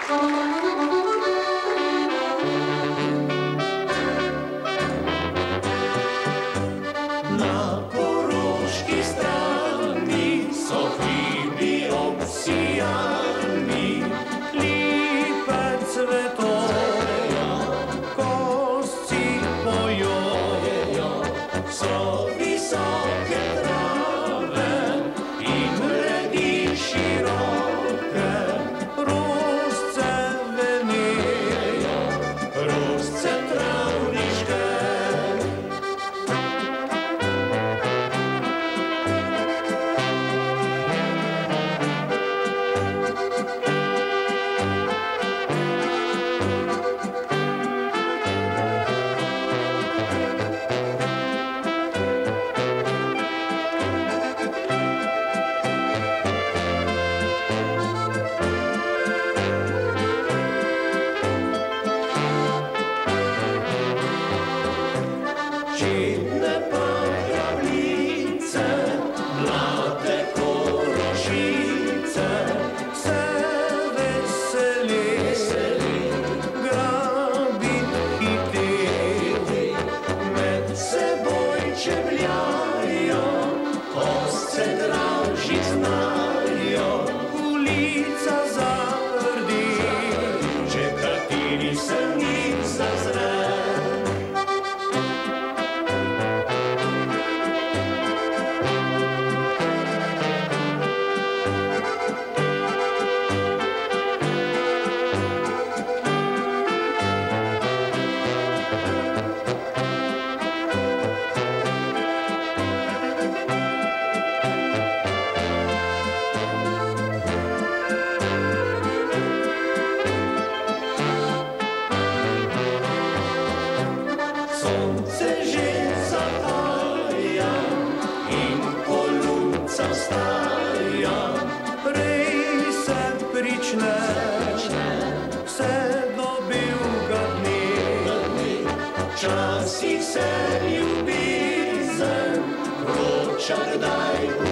Na koroški strani so hribi obsijani, lipe cvetojo, kosci pojo, so visoke trave in redi široke, rožce venejo, rožce travniške. Čedne pa grablice, mlade korošice, se veseli, grabit hiteti, med seboj čebljajo, kosce dražit znajo, ulica zaprdi, če kateri se njih zazre. Sonce že zahaja in polunca vstaja, prej se prične vse do belega dne. Včasih se ljubezen vroča kdaj